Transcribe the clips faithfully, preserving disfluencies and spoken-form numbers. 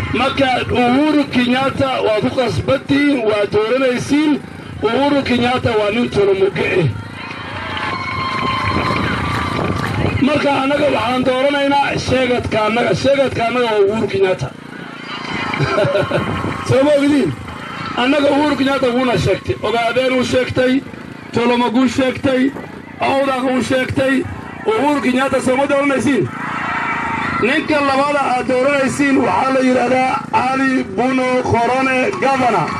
marka Uhuru Kenyatta waa ku qasbatiin waa dooranaysiin Uhuru Kenyatta waa nin tolomoge marka anaga waxaan dooranaynaa sheegadka anaga sheegadka anaga waa Uhuru Kenyatta soo ogdiin anaga Uhuru Kenyatta wuna sheegtay ogaadeen uu sheegtay tolomogu sheegtay awdaaq uu sheegtay Uhuru Kenyatta soo dooranaysiin ninka labada aad dooranaysiin waxaa la yiraahdaa Ali Buno Korone governor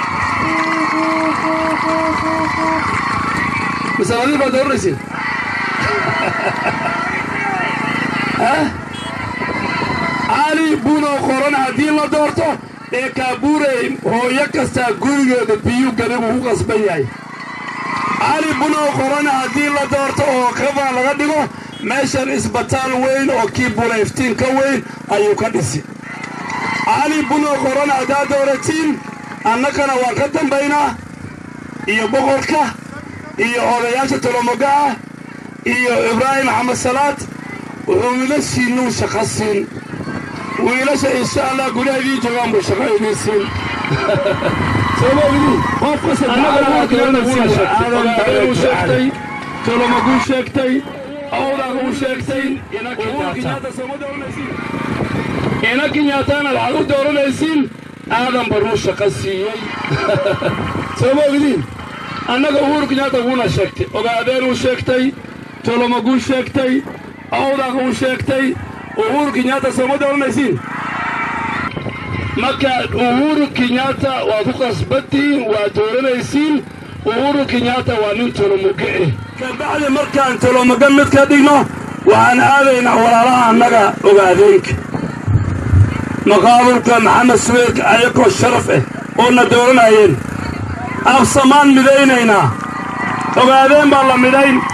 مساوي بدر رسيل ها علي بونو كورونا دين لا دورتو ee kaabure hooyo kasta gurigeeda biyo galay uu qasbayay Ali Buno Korona hadii la doorto oo kaba laga dhigo meeshan isbitaal weyn oo kiibula iftiin ka weyn ayuu ka dhisi Ali Buno Korona hadaa dooratiin annagana waan ka dambaynaa iyo boqorka iyo odayaasha tolomoga iyo Ibrahim Ahmed Salaad wuxuu la siinuu shaqasiin wiilasha insha Allah guriyadii joogan buu shaqaynaysiin sababni qofka annaga keenna wuu sheegtay tolomogu sheegtay awdaaq uu sheegtay ina Kenyatta soo dooranaysiin ina Kenyatta waxa uu dooranaysiin aadan baruu shaqasiiyay sababni annaga Uhuru Kenyatta wuna sheegtay ogaadeen uu sheegtay tolomogu sheegtay awdaaq uu sheegtay Uhuru Kenyatta soo dooranaysiin marka Uhuru Kenyatta waa ku qasbatiin waa dooranaysiin Uhuru Kenyatta waa nin tolomoge ka bacdi markaan tolomoga mid ka dhigno waxaan aadaynaa walaalaha annaga ogaadeenka maqaabulka Maxamed Suweyd ayagoo sharaf ah oo na dooranayeen af samaan midaynayna ogaadeen baa la midayn